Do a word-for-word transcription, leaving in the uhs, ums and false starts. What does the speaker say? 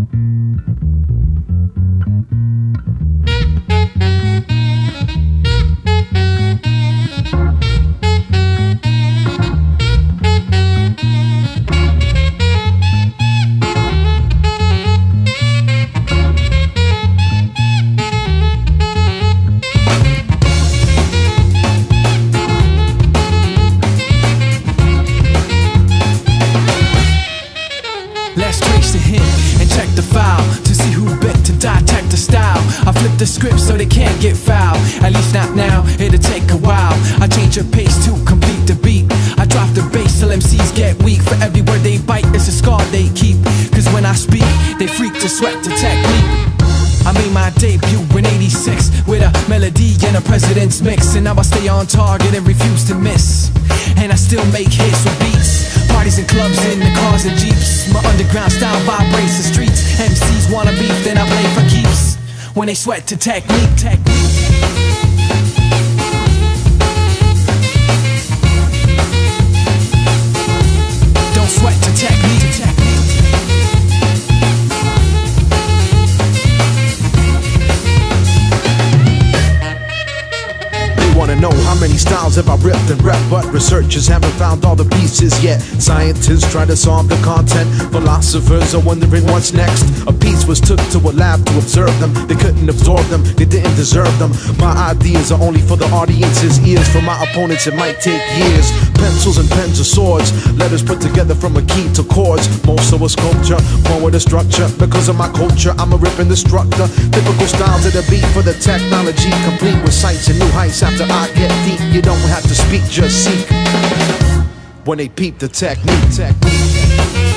Let's trace the hint and check the file to see who bit to dissect the style. I flip the script so they can't get foul. At least not now, it'll take a while. I change the pace to complete the beat. I drop the bass till M Cs get weak. For every word they bite, it's a scar they keep. Cause when I speak, they freak to sweat the technique. I made my debut in eighty-six with a melody and a president's mix. And now I stay on target and refuse to miss. And I still make hits with beats. Parties and clubs in the cars and jeeps. My underground style vibrates the streets. M Cs wanna beef, then I play for keeps. When they sweat to technique, technique. Don't sweat to technique, technique. Wanna know how many styles have I ripped and rep, but researchers haven't found all the pieces yet. Scientists try to solve the content, philosophers are wondering what's next. A piece was took to a lab to observe them. They couldn't absorb them, they didn't deserve them. My ideas are only for the audience's ears. For my opponents it might take years. Pencils and pens are swords, letters put together from a key to chords. Most of a sculpture, born with a structure. Because of my culture, I'm a ripping instructor. Typical styles of the beat for the technology, complete with sights and new heights. After I get deep, you don't have to speak, just seek. When they peep the technique, technique.